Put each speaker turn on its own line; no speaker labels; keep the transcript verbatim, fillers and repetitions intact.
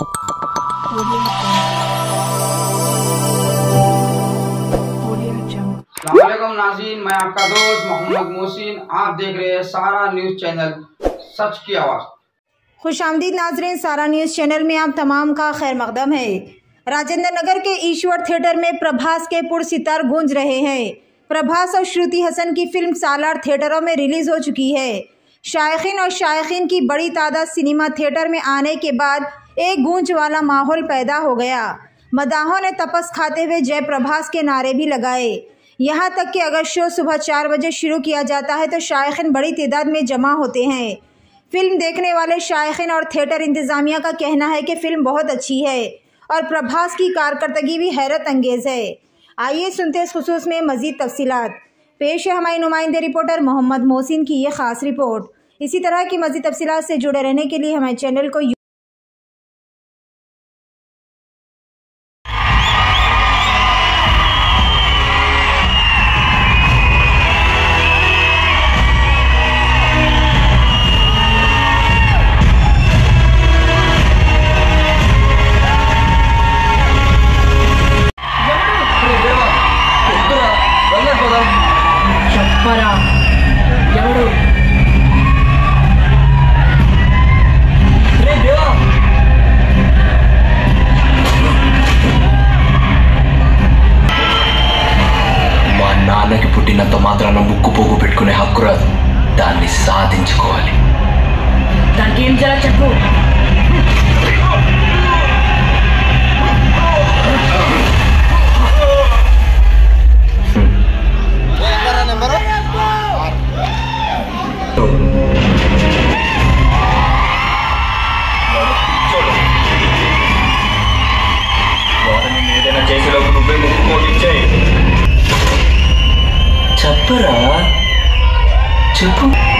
अस्सलामुअलैकुम नाज़रीन, मैं आपका दोस्त मोहम्मद मोहसिन। आप देख रहे हैं सारा न्यूज़ चैनल, सच की आवाज़।
खुशामदीद नाज़रीन, सारा न्यूज़ चैनल में आप तमाम का खैर मकदम है। राजेंद्र नगर के ईश्वर थिएटर में प्रभास के पुरसितार गूंज रहे हैं। प्रभास और श्रुति हसन की फिल्म सालार थिएटरों में रिलीज हो चुकी है। शायकीन और शायकीन की बड़ी तादाद सिनेमा थिएटर में आने के बाद एक गूंज वाला माहौल पैदा हो गया। मदाहों ने तपस खाते हुए जय प्रभास के नारे भी लगाए। यहाँ तक कि अगर शो सुबह चार बजे शुरू किया जाता है तो शायकीन बड़ी तादाद में जमा होते हैं। फिल्म देखने वाले शायकीन और थिएटर इंतज़ामिया का कहना है कि फिल्म बहुत अच्छी है और प्रभास की कारकर्दगी भी हैरत अंगेज़ है। आइए सुनते हैं इस खुसूस में मज़ीद तफसीलात। पेश है हमारे नुमाइंदे रिपोर्टर मोहम्मद मोहसिन की ये ख़ास रिपोर्ट। इसी तरह की मज़ीद तफसीलात से जुड़े रहने के लिए हमारे चैनल को నాన్నకి పుట్టినంత మాత్రాన ముక్కు పోగు పెట్టుకునే హక్కు రాదు, దాన్ని సాధించుకోవాలి. దానికి ఏం చేయాలో చెప్పు. వారిని ఏదైనా చేసేలోపు నువ్వే ముక్కు పోగించాయి. చెప్పరా చెప్పు.